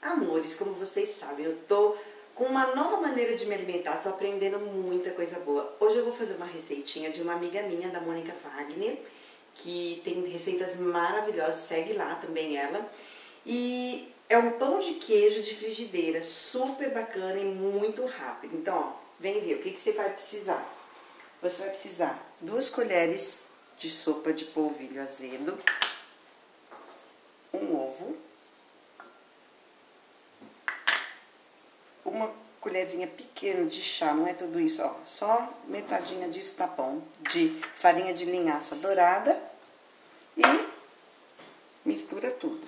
Amores, como vocês sabem, eu tô com uma nova maneira de me alimentar, tô aprendendo muita coisa boa. Hoje eu vou fazer uma receitinha de uma amiga minha, da Mônica Wagner, que tem receitas maravilhosas, segue lá também ela. E é um pão de queijo de frigideira, super bacana e muito rápido. Então, ó, vem ver, o que você vai precisar? Você vai precisar 2 colheres de sopa de polvilho azedo, um ovo, uma colherzinha pequena de chá, não é tudo isso, ó, só metadinha disso tá bom, de farinha de linhaça dourada e mistura tudo.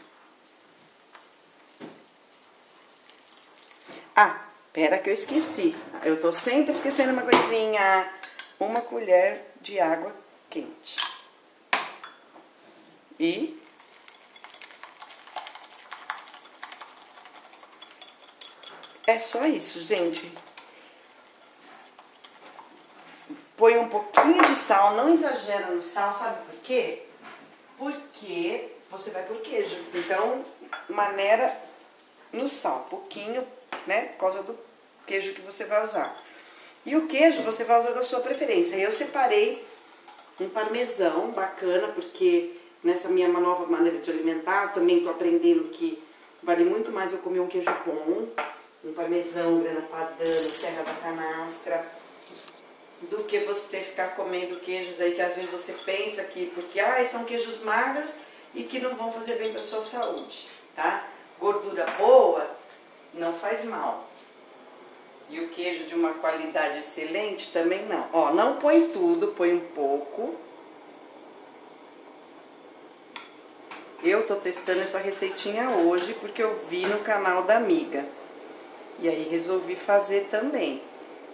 Ah, pera que eu esqueci, eu tô sempre esquecendo uma coisinha, uma colher de água quente e é só isso, gente. Põe um pouquinho de sal, não exagera no sal, sabe por quê? Porque você vai pôr queijo, então maneira no sal, pouquinho, né, por causa do queijo que você vai usar. E o queijo você vai usar da sua preferência. Eu separei um parmesão bacana, porque nessa minha nova maneira de alimentar, também tô aprendendo que vale muito mais eu comer um queijo bom, um parmesão, grana padano, serra da canastra, do que você ficar comendo queijos aí que às vezes você pensa que, porque são queijos magros e que não vão fazer bem para sua saúde, tá? Gordura boa não faz mal. E o queijo de uma qualidade excelente também não. Ó, não põe tudo, põe um pouco. Eu tô testando essa receitinha hoje porque eu vi no canal da amiga. E aí resolvi fazer também.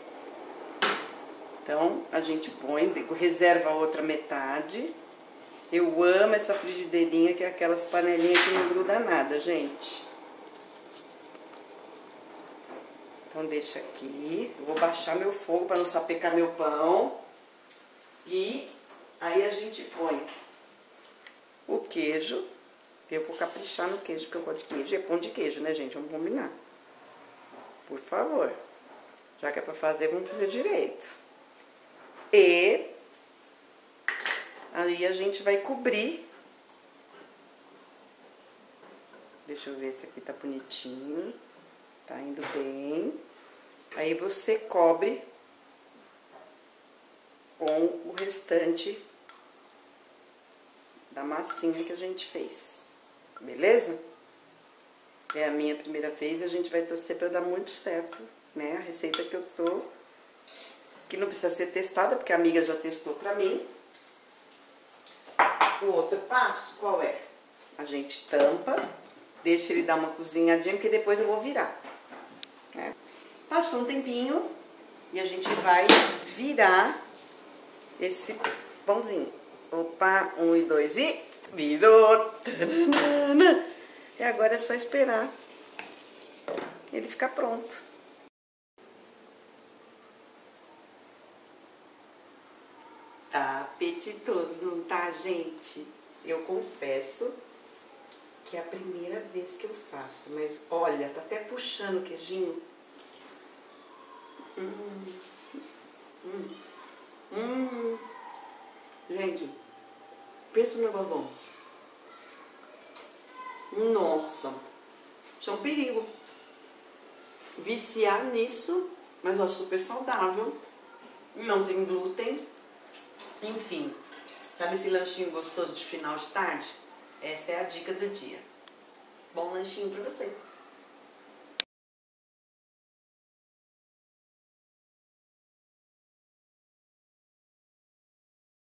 Então, a gente põe, reserva a outra metade. Eu amo essa frigideirinha, que é aquelas panelinhas que não gruda nada, gente. Então, deixa aqui. Eu vou baixar meu fogo para não sapecar meu pão. E aí a gente põe o queijo. Eu vou caprichar no queijo, porque eu gosto de queijo. É pão de queijo, né, gente? Vamos combinar. Por favor. Já que é pra fazer, vamos fazer direito. E aí a gente vai cobrir. Deixa eu ver se aqui tá bonitinho. Tá indo bem. Aí você cobre com o restante da massinha que a gente fez. Beleza? É a minha primeira vez, a gente vai torcer pra dar muito certo, né? A receita que eu tô, que não precisa ser testada, porque a amiga já testou pra mim. O outro passo, qual é? A gente tampa, deixa ele dar uma cozinhadinha, porque depois eu vou virar, né? Passou um tempinho e a gente vai virar esse pãozinho. Opa, 1 e 2 e virou! Tanana. E agora é só esperar ele ficar pronto. Tá apetitoso, não tá, gente? Eu confesso que é a primeira vez que eu faço, mas olha, tá até puxando o queijinho. Gente, pensa no negócio bom. Nossa, isso é um perigo. Viciar nisso, mas ó, super saudável. Não tem glúten. Enfim, sabe esse lanchinho gostoso de final de tarde? Essa é a dica do dia. Bom lanchinho pra você.